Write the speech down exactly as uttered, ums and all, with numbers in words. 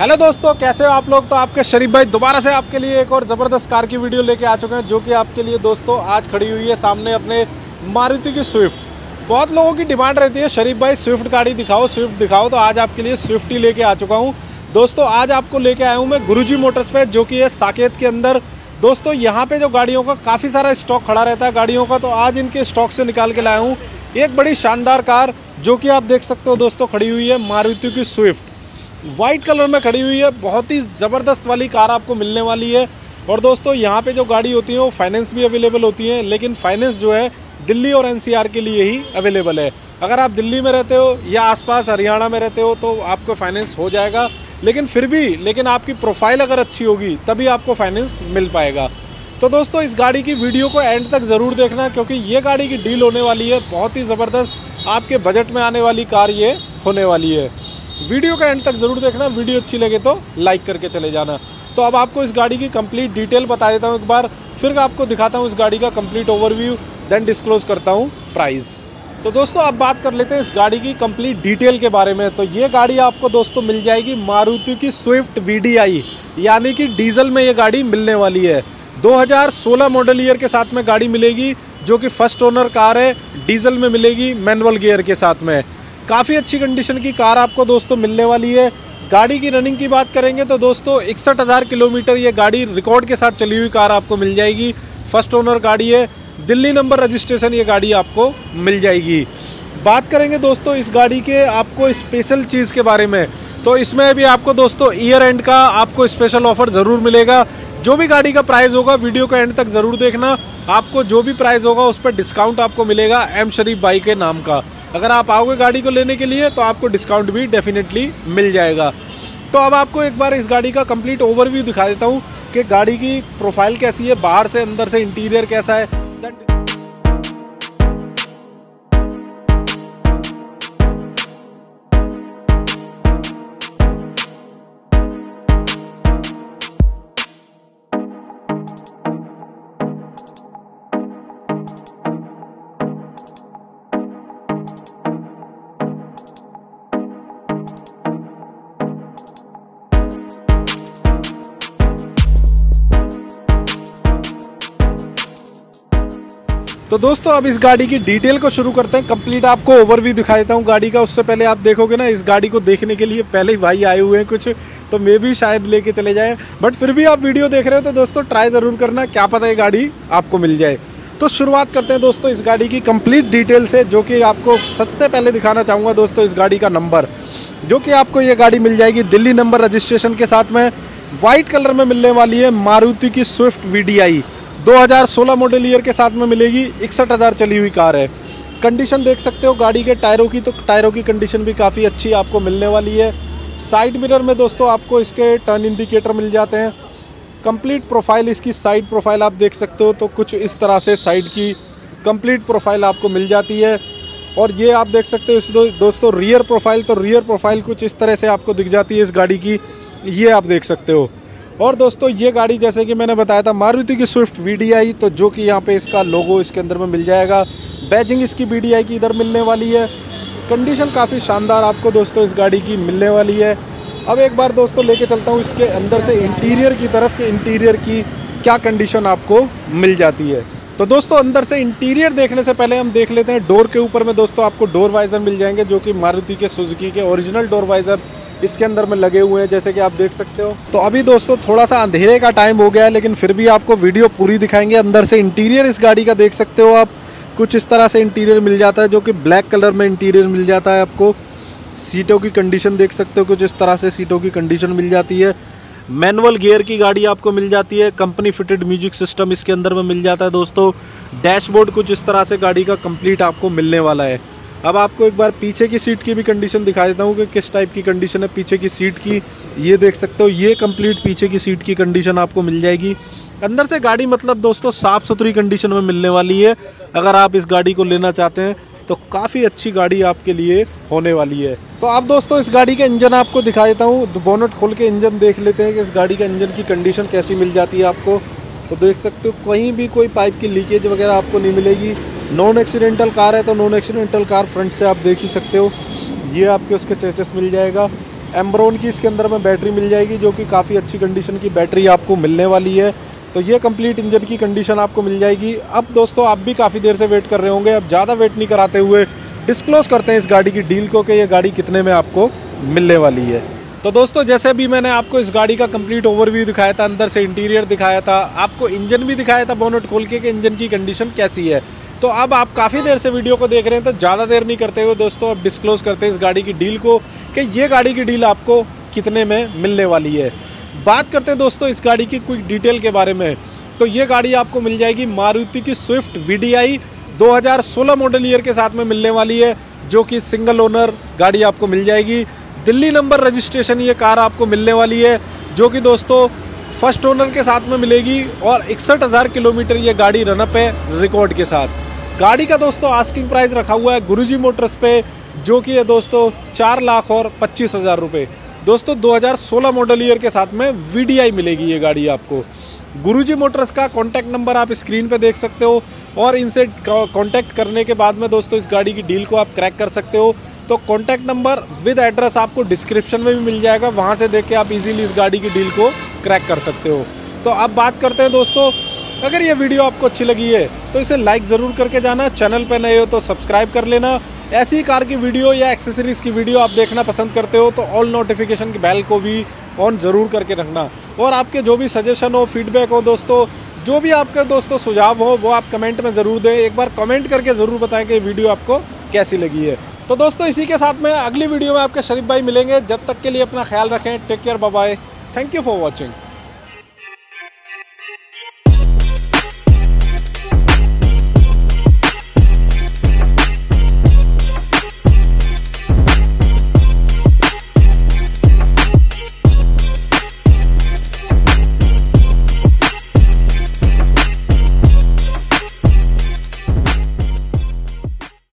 Hello दोस्तों, कैसे हो आप लोग। तो आपके शरीफ भाई दोबारा से आपके लिए एक और ज़बरदस्त कार की वीडियो लेके आ चुके हैं, जो कि आपके लिए दोस्तों आज खड़ी हुई है सामने अपने मारुति की स्विफ्ट। बहुत लोगों की डिमांड रहती है शरीफ भाई स्विफ्ट गाड़ी दिखाओ स्विफ्ट दिखाओ, तो आज आपके लिए स्विफ्ट ही लेके आ चुका हूँ दोस्तों। आज आपको लेके आया हूँ मैं गुरुजी मोटर्स पे, जो कि है साकेत के अंदर। दोस्तों यहाँ पे जो गाड़ियों का काफ़ी सारा स्टॉक खड़ा रहता है गाड़ियों का, तो आज इनके स्टॉक से निकाल के लाया हूँ एक बड़ी शानदार कार, जो कि आप देख सकते हो दोस्तों खड़ी हुई है मारुति की स्विफ्ट। वाइट कलर में खड़ी हुई है, बहुत ही ज़बरदस्त वाली कार आपको मिलने वाली है। और दोस्तों यहाँ पे जो गाड़ी होती है वो फाइनेंस भी अवेलेबल होती है, लेकिन फाइनेंस जो है दिल्ली और एनसीआर के लिए ही अवेलेबल है। अगर आप दिल्ली में रहते हो या आसपास हरियाणा में रहते हो तो आपको फाइनेंस हो जाएगा, लेकिन फिर भी लेकिन आपकी प्रोफाइल अगर अच्छी होगी तभी आपको फाइनेंस मिल पाएगा। तो दोस्तों इस गाड़ी की वीडियो को एंड तक ज़रूर देखना, क्योंकि ये गाड़ी की डील होने वाली है, बहुत ही ज़बरदस्त आपके बजट में आने वाली कार ये होने वाली है। वीडियो का एंड तक जरूर देखना, वीडियो अच्छी लगे तो लाइक करके चले जाना। तो अब आपको इस गाड़ी की कंप्लीट डिटेल बता देता हूँ एक बार, फिर आपको दिखाता हूँ इस गाड़ी का कंप्लीट ओवरव्यू, देन डिस्क्लोज करता हूँ प्राइस। तो दोस्तों अब बात कर लेते हैं इस गाड़ी की कंप्लीट डिटेल के बारे में। तो ये गाड़ी आपको दोस्तों मिल जाएगी मारुति की स्विफ्ट वी डी आई, यानी कि डीजल में ये गाड़ी मिलने वाली है। दो हज़ार सोलह मॉडल ईयर के साथ में गाड़ी मिलेगी, जो कि फर्स्ट ओनर कार है, डीजल में मिलेगी मैनुअल गियर के साथ में। काफ़ी अच्छी कंडीशन की कार आपको दोस्तों मिलने वाली है। गाड़ी की रनिंग की बात करेंगे तो दोस्तों इकसठ हज़ार किलोमीटर ये गाड़ी रिकॉर्ड के साथ चली हुई कार आपको मिल जाएगी। फर्स्ट ओनर गाड़ी है, दिल्ली नंबर रजिस्ट्रेशन ये गाड़ी आपको मिल जाएगी। बात करेंगे दोस्तों इस गाड़ी के आपको स्पेशल चीज़ के बारे में, तो इसमें भी आपको दोस्तों ईयर एंड का आपको स्पेशल ऑफर ज़रूर मिलेगा। जो भी गाड़ी का प्राइस होगा वीडियो का एंड तक ज़रूर देखना, आपको जो भी प्राइस होगा उस पर डिस्काउंट आपको मिलेगा एम शरीफ भाई के नाम का। अगर आप आओगे गाड़ी को लेने के लिए तो आपको डिस्काउंट भी डेफिनेटली मिल जाएगा। तो अब आपको एक बार इस गाड़ी का कंप्लीट ओवरव्यू दिखा देता हूँ कि गाड़ी की प्रोफाइल कैसी है, बाहर से अंदर से इंटीरियर कैसा है। तो दोस्तों अब इस गाड़ी की डिटेल को शुरू करते हैं। कंप्लीट आपको ओवरव्यू दिखा देता हूँ गाड़ी का। उससे पहले आप देखोगे ना, इस गाड़ी को देखने के लिए पहले ही भाई आए हुए हैं कुछ, तो मैं भी शायद लेके चले जाए, बट फिर भी आप वीडियो देख रहे हो तो दोस्तों ट्राई ज़रूर करना, क्या पता ये गाड़ी आपको मिल जाए। तो शुरुआत करते हैं दोस्तों इस गाड़ी की कंप्लीट डिटेल से, जो कि आपको सबसे पहले दिखाना चाहूँगा दोस्तों इस गाड़ी का नंबर, जो कि आपको ये गाड़ी मिल जाएगी दिल्ली नंबर रजिस्ट्रेशन के साथ में। वाइट कलर में मिलने वाली है मारुति की स्विफ्ट वी डी आई, दो हज़ार सोलह मॉडल ईयर के साथ में मिलेगी। इकसठ हज़ार चली हुई कार है। कंडीशन देख सकते हो गाड़ी के टायरों की, तो टायरों की कंडीशन भी काफ़ी अच्छी आपको मिलने वाली है। साइड मिरर में दोस्तों आपको इसके टर्न इंडिकेटर मिल जाते हैं। कंप्लीट प्रोफाइल इसकी साइड प्रोफाइल आप देख सकते हो, तो कुछ इस तरह से साइड की कंप्लीट प्रोफाइल आपको मिल जाती है। और ये आप देख सकते हो इस दो, दोस्तों रियर प्रोफाइल, तो रियर प्रोफाइल कुछ इस तरह से आपको दिख जाती है इस गाड़ी की, ये आप देख सकते हो। और दोस्तों ये गाड़ी जैसे कि मैंने बताया था मारुति की स्विफ्ट वी डी आई, तो जो कि यहाँ पे इसका लोगो इसके अंदर में मिल जाएगा। बैजिंग इसकी वी डी आई की इधर मिलने वाली है। कंडीशन काफ़ी शानदार आपको दोस्तों इस गाड़ी की मिलने वाली है। अब एक बार दोस्तों लेके चलता हूँ इसके अंदर से इंटीरियर की तरफ, के इंटीरियर की क्या कंडीशन आपको मिल जाती है। तो दोस्तों अंदर से इंटीरियर देखने से पहले हम देख लेते हैं डोर के ऊपर में दोस्तों आपको डोर वाइजर मिल जाएंगे, जो कि मारुति के सुजुकी के ओरिजिनल डोर वाइजर इसके अंदर में लगे हुए हैं, जैसे कि आप देख सकते हो। तो अभी दोस्तों थोड़ा सा अंधेरे का टाइम हो गया है, लेकिन फिर भी आपको वीडियो पूरी दिखाएंगे। अंदर से इंटीरियर इस गाड़ी का देख सकते हो आप, कुछ इस तरह से इंटीरियर मिल जाता है, जो कि ब्लैक कलर में इंटीरियर मिल जाता है आपको। सीटों की कंडीशन देख सकते हो, कुछ इस तरह से सीटों की कंडीशन मिल जाती है। मैनुअल गियर की गाड़ी आपको मिल जाती है। कंपनी फिटेड म्यूजिक सिस्टम इसके अंदर में मिल जाता है दोस्तों। डैशबोर्ड कुछ इस तरह से गाड़ी का कंप्लीट आपको मिलने वाला है। अब आपको एक बार पीछे की सीट की भी कंडीशन दिखा देता हूँ कि किस टाइप की कंडीशन है पीछे की सीट की। ये देख सकते हो, ये कंप्लीट पीछे की सीट की कंडीशन आपको मिल जाएगी। अंदर से गाड़ी मतलब दोस्तों साफ़ सुथरी कंडीशन में मिलने वाली है। अगर आप इस गाड़ी को लेना चाहते हैं तो काफ़ी अच्छी गाड़ी आपके लिए होने वाली है। तो आप दोस्तों इस गाड़ी का इंजन आपको दिखा देता हूँ। बोनट खोल के इंजन देख लेते हैं कि इस गाड़ी का इंजन की कंडीशन कैसी मिल जाती है आपको। तो देख सकते हो कहीं भी कोई पाइप की लीकेज वगैरह आपको नहीं मिलेगी। नॉन एक्सीडेंटल कार है, तो नॉन एक्सीडेंटल कार फ्रंट से आप देख ही सकते हो। ये आपके उसके चेचेस मिल जाएगा। एम्ब्रोन की इसके अंदर में बैटरी मिल जाएगी, जो कि काफ़ी अच्छी कंडीशन की बैटरी आपको मिलने वाली है। तो ये कंप्लीट इंजन की कंडीशन आपको मिल जाएगी। अब दोस्तों आप भी काफ़ी देर से वेट कर रहे होंगे, अब ज़्यादा वेट नहीं कराते हुए डिस्क्लोज़ करते हैं इस गाड़ी की डील को कि ये गाड़ी कितने में आपको मिलने वाली है। तो दोस्तों जैसे अभी मैंने आपको इस गाड़ी का कंप्लीट ओवरव्यू दिखाया था, अंदर से इंटीरियर दिखाया था, आपको इंजन भी दिखाया था बोनट खोल के कि इंजन की कंडीशन कैसी है। तो अब आप काफ़ी देर से वीडियो को देख रहे हैं, तो ज़्यादा देर नहीं करते हुए दोस्तों अब डिस्क्लोज़ करते हैं इस गाड़ी की डील को कि ये गाड़ी की डील आपको कितने में मिलने वाली है। बात करते हैं दोस्तों इस गाड़ी की क्विक डिटेल के बारे में। तो ये गाड़ी आपको मिल जाएगी मारुति की स्विफ्ट वी डी आई दो हज़ार सोलह मॉडल ईयर के साथ में मिलने वाली है, जो कि सिंगल ओनर गाड़ी आपको मिल जाएगी। दिल्ली नंबर रजिस्ट्रेशन ये कार आपको मिलने वाली है, जो कि दोस्तों फर्स्ट ओनर के साथ में मिलेगी और इकसठ हज़ार किलोमीटर ये गाड़ी रनअप है रिकॉर्ड के साथ। गाड़ी का दोस्तों आस्किंग प्राइस रखा हुआ है गुरुजी मोटर्स पे, जो कि है दोस्तों चार लाख और पच्चीस हज़ार रुपये। दोस्तों दो हज़ार सोलह मॉडल ईयर के साथ में वी डी आई मिलेगी ये गाड़ी आपको। गुरुजी मोटर्स का कॉन्टैक्ट नंबर आप स्क्रीन पे देख सकते हो और इनसे कॉन्टैक्ट करने के बाद में दोस्तों इस गाड़ी की डील को आप क्रैक कर सकते हो। तो कॉन्टैक्ट नंबर विद एड्रेस आपको डिस्क्रिप्शन में भी मिल जाएगा, वहाँ से देख के आप इजीली इस गाड़ी की डील को क्रैक कर सकते हो। तो अब बात करते हैं दोस्तों, अगर ये वीडियो आपको अच्छी लगी है तो इसे लाइक ज़रूर करके जाना, चैनल पर नए हो तो सब्सक्राइब कर लेना। ऐसी ही कार की वीडियो या एक्सेसरीज़ की वीडियो आप देखना पसंद करते हो तो ऑल नोटिफिकेशन की बेल को भी ऑन ज़रूर करके रखना। और आपके जो भी सजेशन हो, फीडबैक हो दोस्तों, जो भी आपके दोस्तों सुझाव हो वो आप कमेंट में ज़रूर दें। एक बार कमेंट करके ज़रूर बताएं कि वीडियो आपको कैसी लगी है। तो दोस्तों इसी के साथ में अगली वीडियो में आपके शरीफ भाई मिलेंगे। जब तक के लिए अपना ख्याल रखें। Take care, bye bye, thank you for watching.